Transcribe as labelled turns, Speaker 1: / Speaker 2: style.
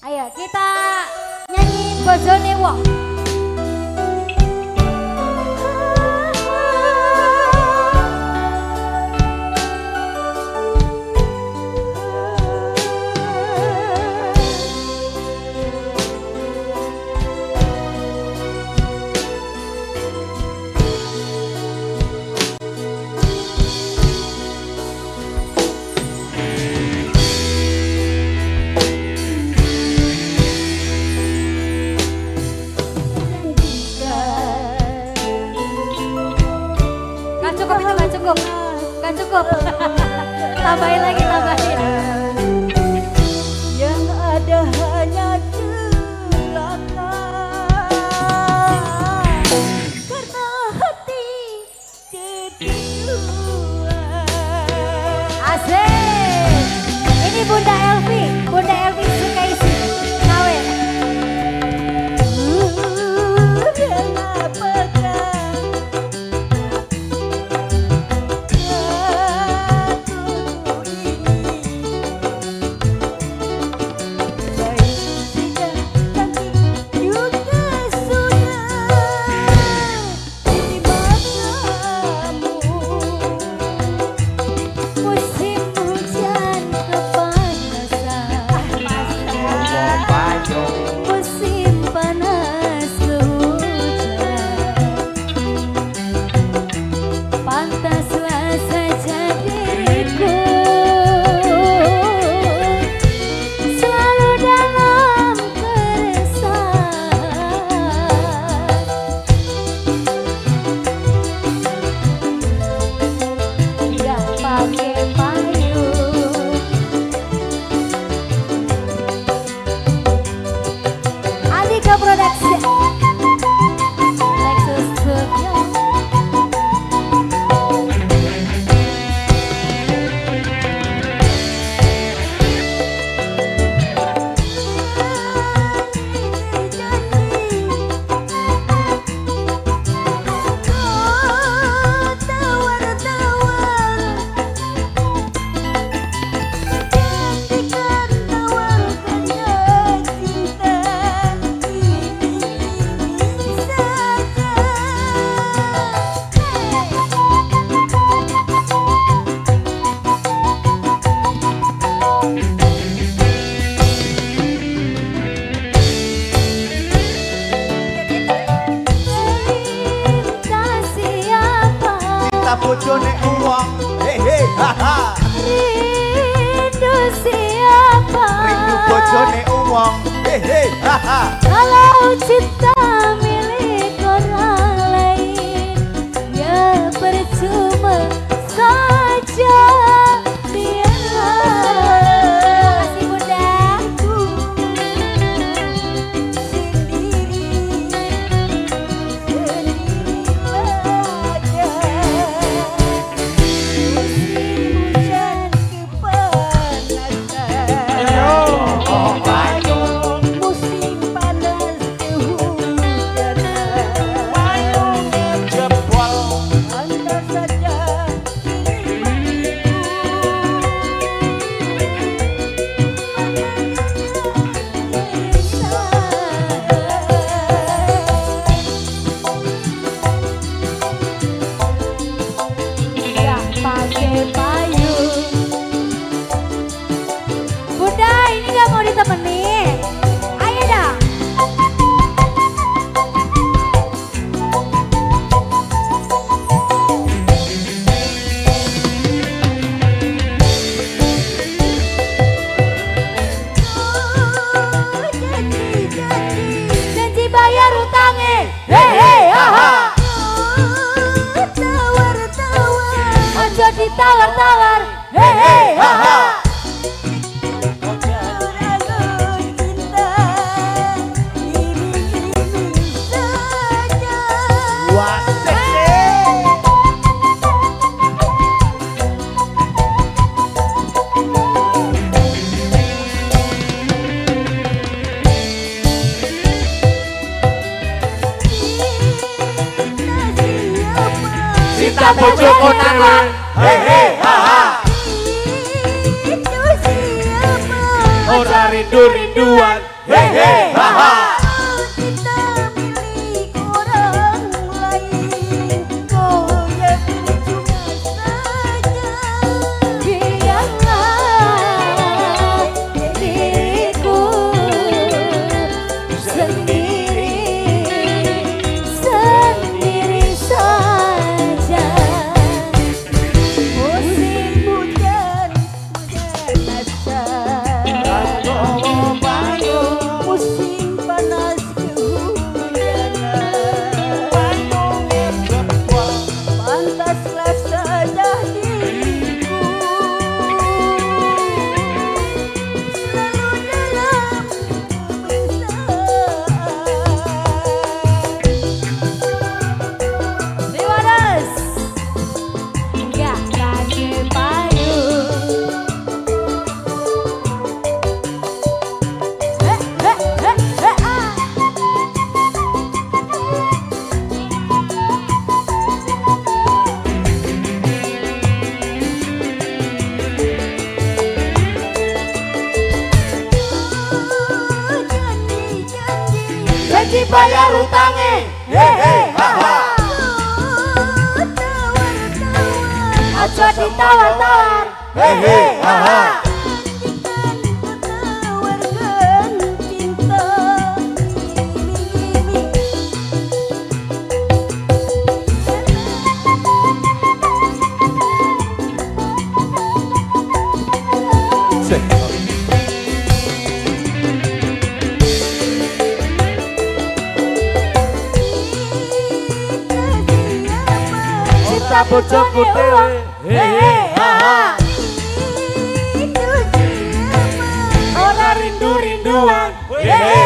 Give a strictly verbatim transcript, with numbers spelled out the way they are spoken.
Speaker 1: Ayo kita nyanyi bojone wong. Cukup, gak cukup. Tambahin lagi, tambahin.
Speaker 2: Yang ada hanya celaka karena hati keduluan.
Speaker 1: Asik. Ini Bunda Elvi, Bunda Elvi Sukaisi. Nawe.
Speaker 3: Bojone uang, hehe, haha.
Speaker 2: Rindu siapa?
Speaker 3: Rindu bojone uang, hehe, haha.
Speaker 2: Kalau cinta milik orang lain, ya percuma saja.
Speaker 1: Biarlah. Terima kasih Bunda. Temenin, ayo dong. Janji bayar utangnya, hehe, haha. Tawar-tawar, ojo ditawar-tawar, hehe, haha.
Speaker 3: Cinta bojo konangan, hehe, haha.
Speaker 2: Itu siapa?
Speaker 3: Ora rindu-rinduan, Hei hei ha ha.
Speaker 2: Kita milik orang lain, goyah percuma saja. Biarlah diriku sendiri, sendiri saja. Musim hujan, hujan asal. Musim panas kehujanan, pantaslah saja diriku selalu dalam kebesaran. Riwadas enggak lagi payung. Eh, eh, eh, eh, ah. Janji-janji,
Speaker 3: Janji bayar utangnya. Hei hei ha ha.
Speaker 2: tawar-tawar,
Speaker 1: Ojo ditawar-tawar.
Speaker 3: Hei hei ha ha.
Speaker 2: tawarkan cinta. Iming-iming.
Speaker 3: Cinta bojoku dewe. Hei hei ha ha.
Speaker 2: Itu siapa?
Speaker 1: Ora rindu-rinduan.
Speaker 3: Hei hei